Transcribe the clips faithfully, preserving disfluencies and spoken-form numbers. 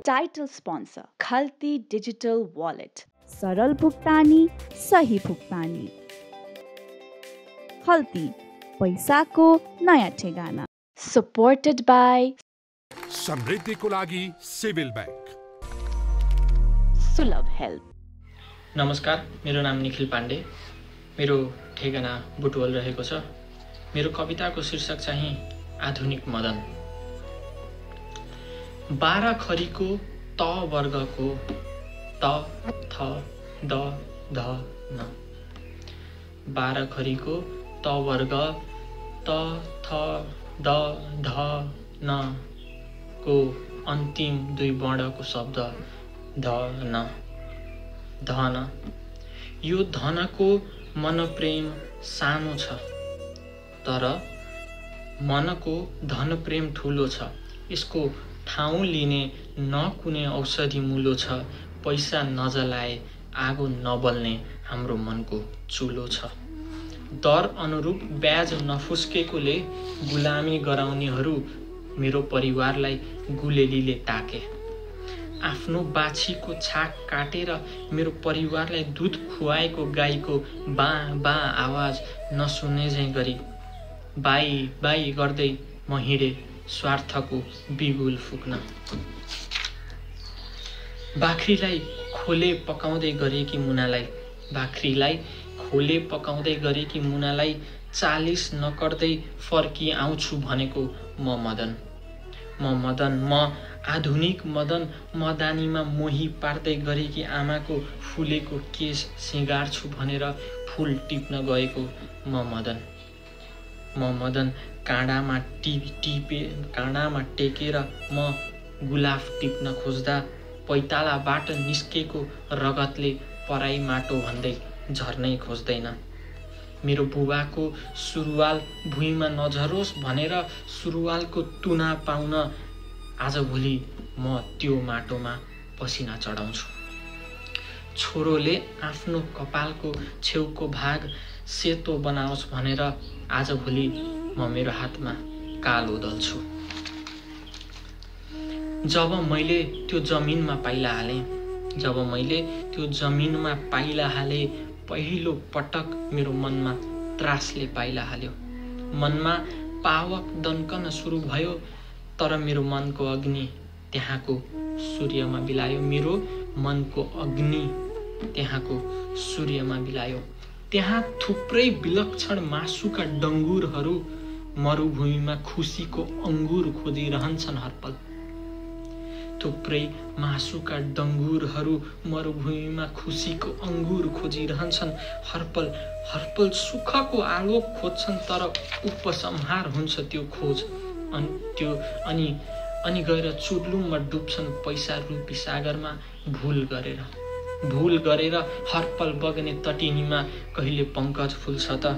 Title sponsor Khalti digital wallet, सरल भुक्तानी, सही भुक्तानी। खल्ती, पैसाको नयाँ ठेगाना। सपोर्टेड बाई समृद्धिको लागि सिभिल ब्याङ्क, सुलभ हेल्थ। नमस्कार, मेरो नाम निखिल पाण्डे। मेरो ठेगाना बुटवल रहेको छ। मेरो कविताको शीर्षक चाहिँ आधुनिक मदन। बाह्र खरीको त वर्गको त थ द ध न। बाह्र खरीको त वर्ग त थ द ध न को अन्तिम दुई वर्णको शब्द ध न धन। यो धनको मनप्रेम सानो छ, तर मनको धन प्रेम ठुलो छ। यसको ठाउँ लिने न कुनै औषधि मूलो छ। पैसा नजलाए आगो नबल्ने हाम्रो मनको चुलो छ। दर अनुरूप ब्याज नफुस्केकोले गुलामी गराउनेहरू मेरो परिवारलाई गुलेलीले ताके। आफ्नो बाछीको छाक काटेर मेरो परिवारलाई दुध खुवाएको गाईको बा बा आवाज नसुन्ने झैँ गरी बाई बाई गर्दै म हिँडे स्वार्थको बिगुल फुक्न। बाख्रीलाई खोले पकाउँदै गरेकी मुनालाई बाख्रीलाई खोले पकाउँदै गरेकी मुनालाई चालिस नकर्दै फर्की आउँछु भनेको म मदन म मदन म आधुनिक मदन। मदानीमा मोही पार्दै गरेकी आमाको फुलेको केस सिँगार्छु भनेर फुल टिप्न गएको म मदन म मदन। काँडामा टिप टिपे काँडामा टेकेर म गुलाफ टिप्न खोज्दा पैतालाबाट निस्केको रगतले पराई माटो भन्दै झर्नै खोज्दैन। मेरो बुबाको सुरुवाल भुइँमा नझरोस् भनेर सुरुवालको तुना पाउन आजभोलि म त्यो माटोमा पसिना चढाउँछु। छोरोले आफ्नो कपालको छेउको भाग सेतो बनाओस् भनेर आजभोलि म मेरो हातमा कालो दल्छु। जब मैले त्यो जमिनमा पाइला हालेँ जब मैले त्यो जमिनमा पाइला हालेँ पहिलो पटक मेरो मनमा त्रासले पाइला हाल्यो। मनमा पावक दन्कन सुरु भयो, तर मेरो मनको अग्नि त्यहाँको सूर्यमा बिलायो। मेरो मनको अग्नि त्यहाँको सूर्यमा बिलायो। त्यहाँ थुप्रै विलक्षण मासुका डङ्गुरहरू मरुभूमिमा खुसीको अङ्गुर खोजिरहन्छन् हरपल। थुप्रै मासुका डङ्गुरहरू मरुभूमिमा खुसीको अङ्गुर खोजिरहन्छन् हरपल हरपल। सुखको आलोक खोज्छन्, तर उपसंहार हुन्छ त्यो खोज। अनि त्यो अनि अनि गएर चुर्लुममा डुब्छन् पैसा रूपी सागरमा भुल गरेर भुल गरेर हरपल बग्ने तटिनीमा कहिले पङ्कज फुल्छ त।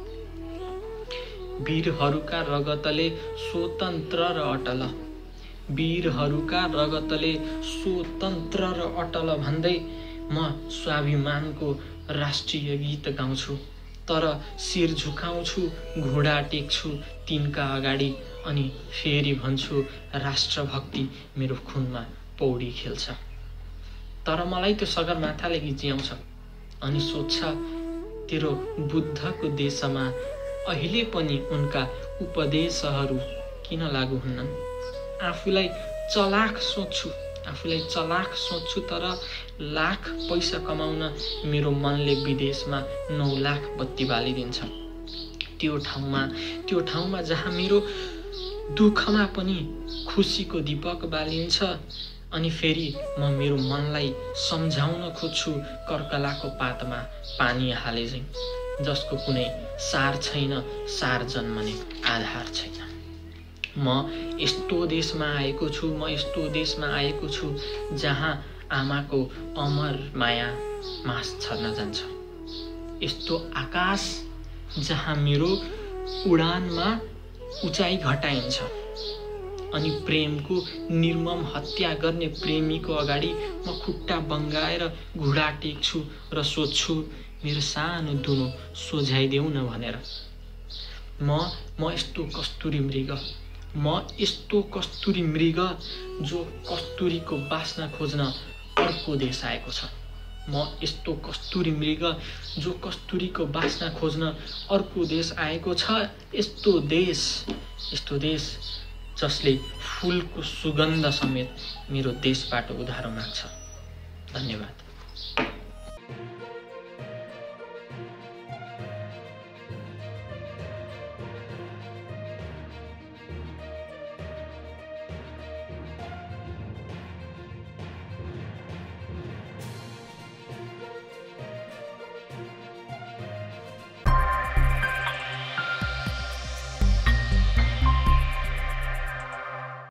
वीरहरूका रगतले स्वतन्त्र र अटल वीरहरूका रगतले स्वतन्त्र र अटल भन्दै म स्वाभिमानको राष्ट्रिय गीत गाउँछु, तर शिर झुकाउँछु, घुँडा टेक्छु तिनका अगाडि, अनि फेरि भन्छु राष्ट्रभक्ति मेरो खुनमा पौडी खेल्छ। तर मलाई त्यो सगरमाथाले गिज्याउँछ अनि सोध्छ, तेरो बुद्धको देशमा अहिले पनि उनका उपदेशहरू किन लागू हुन्नन्? आफूलाई चलाख सोच्छु आफूलाई चलाख सोच्छु तर लाख पैसा कमाउन मेरो मनले विदेशमा नौ लाख बत्ती बालिदिन्छ। त्यो ठाउँमा त्यो ठाउँमा जहाँ मेरो दुःखमा पनि खुसीको दीपक बालिन्छ। अनि फेरि म मेरो मनलाई सम्झाउन खोज्छु कर्कलाको पातमा पानी हाले झैं, जसको कुनै सार छैन, सार जन्मने आधार छैन। म यस्तो देशमा आएको छु म यस्तो देशमा आएको छु जहाँ आमाको अमर माया मास छर्न जान्छ। यस्तो आकाश जहाँ मेरो उडानमा उचाइ घटाइन्छ अनि प्रेमको निर्मम हत्या गर्ने प्रेमीको अगाडि म खुट्टा बङ्गाएर घुँडा टेक्छु र सोध्छु मेरो सानो दुनो सोझ्याइदेऊ न भनेर। म म यस्तो कस्तुरी मृग म यस्तो कस्तुरी मृग जो कस्तुरीको बास्ना खोज्न अर्को देश आएको छ। म यस्तो कस्तुरी मृग जो कस्तुरीको बास्ना खोज्न अर्को देश आएको छ। यस्तो देश यस्तो देश जसले फुलको सुगन्ध समेत मेरो देशबाट उधारो माग्छ। धन्यवाद।